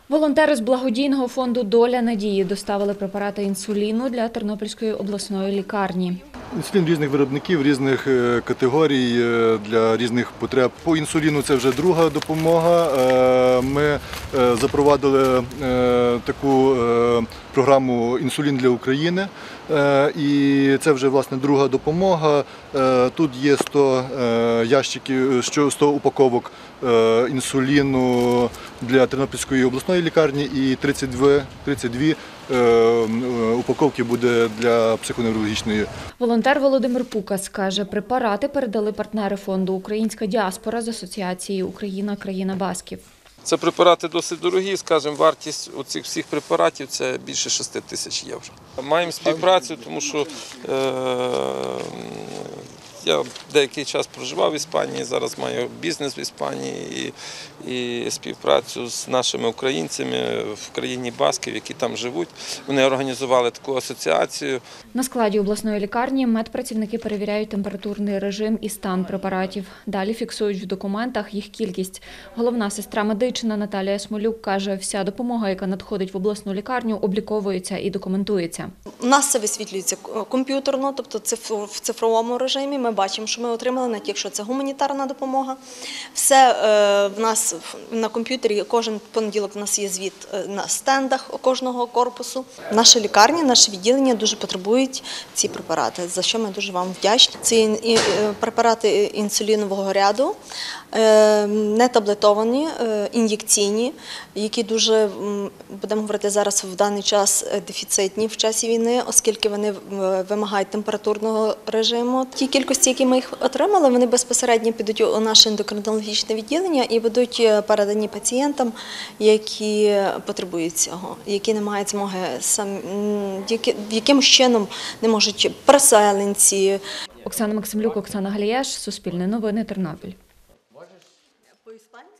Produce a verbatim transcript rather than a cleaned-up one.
Волонтери з благодійного фонду «Доля надії» доставили препарати інсуліну для Тернопільської обласної лікарні. Інсулін різних виробників, різних категорій для різних потреб. По інсуліну це вже друга допомога. Ми запровадили таку програму «Інсулін для України». І це вже, власне, друга допомога. Тут є сто ящиків, сто упаковок інсуліну для Тернопільської обласної лікарні і тридцять дві упаковки буде для психоневрологічної. Волонтер Володимир Пукас каже, препарати передали партнери фонду «Українська діаспора» з Асоціації «Україна – країна басків». Це препарати досить дорогі, скажімо, вартість оцих всіх препаратів – це більше шести тисяч євро. Маємо співпрацю, тому що е, я деякий час проживав в Іспанії, зараз маю бізнес в Іспанії і, і співпрацю з нашими українцями в країні басків, які там живуть. Вони організували таку асоціацію. На складі обласної лікарні медпрацівники перевіряють температурний режим і стан препаратів. Далі фіксують в документах їх кількість. Головна сестра медична Наталія Смолюк каже, вся допомога, яка надходить в обласну лікарню, обліковується і документується. У нас це висвітлюється комп'ютерно, тобто в цифровому режимі. Ми бачимо, що ми отримали, навіть якщо це гуманітарна допомога. Все в нас на комп'ютері, кожен понеділок у нас є звіт на стендах кожного корпусу. Наша лікарня, наше відділення дуже потребують ці препарати, за що ми дуже вам вдячні. Це препарати інсулінового ряду, не таблетовані, ін'єкційні, які дуже, будемо говорити зараз, в даний час дефіцитні в часі війни, оскільки вони вимагають температурного режиму. Ті кількості, які ми їх отримали, вони безпосередньо підуть у наше ендокринологічне відділення і будуть передані пацієнтам, які потребують цього, які не мають змоги, якимось чином не можуть переселенці. Оксана Максимлюк, Оксана Галіяш, Суспільне новини, Тернопіль. По Іспанії?